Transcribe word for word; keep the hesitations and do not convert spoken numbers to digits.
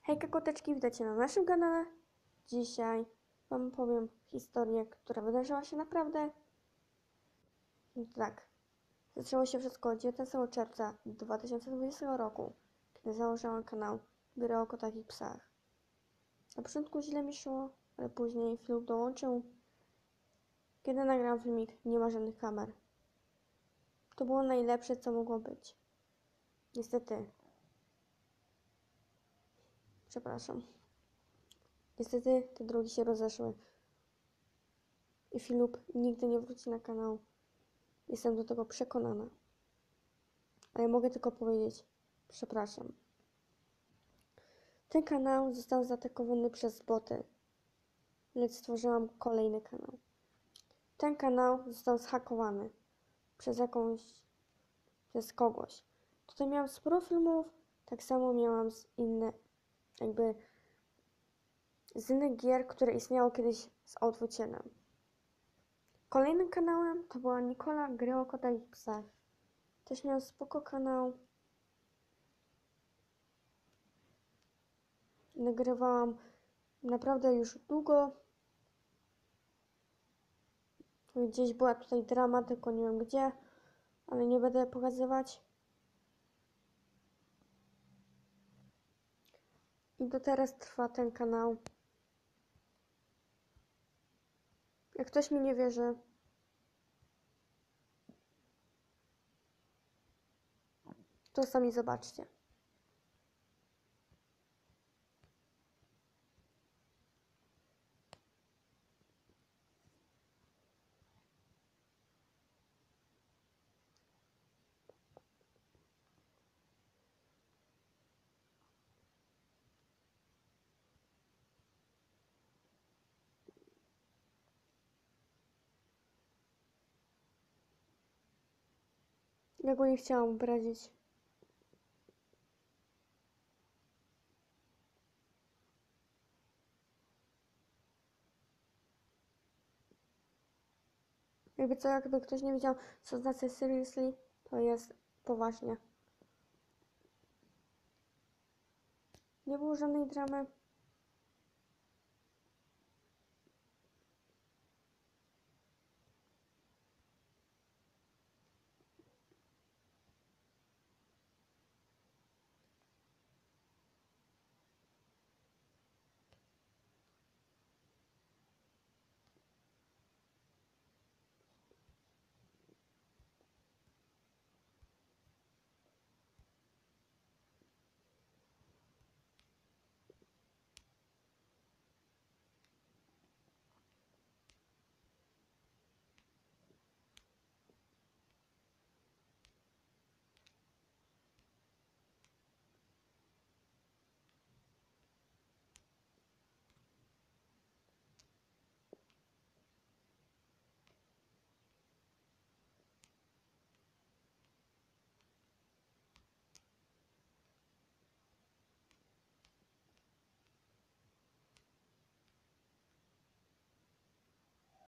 Hejka koteczki, witajcie na naszym kanale. Dzisiaj Wam powiem historię, która wydarzyła się naprawdę. No tak, zaczęło się wszystko dziewiętnastego czerwca dwa tysiące dwudziestego roku, kiedy założyłam kanał Gry o kotach i psach. Na początku źle mi szło, ale później Filip dołączył. Kiedy nagrałam filmik, nie ma żadnych kamer. To było najlepsze, co mogło być. Niestety. Przepraszam. Niestety te drogi się rozeszły. I Filip nigdy nie wróci na kanał. Jestem do tego przekonana. Ale mogę tylko powiedzieć, przepraszam. Ten kanał został zaatakowany przez boty, lecz stworzyłam kolejny kanał. Ten kanał został zhakowany przez jakąś, przez kogoś. Tutaj miałam sporo filmów, tak samo miałam z inne, jakby z innych gier, które istniało kiedyś z Outwoodzienem. Kolejnym kanałem to była Nikola Gry o kotach i psach. Też miał spoko kanał. Nagrywałam naprawdę już długo. Gdzieś była tutaj drama, tylko nie wiem gdzie, ale nie będę pokazywać. I do teraz trwa ten kanał. Jak ktoś mi nie wierzy, to sami zobaczcie. Ja go nie chciałam obrazić. Jakby co, jakby ktoś nie wiedział, co znaczy seriously, to jest poważnie. Nie było żadnej dramy.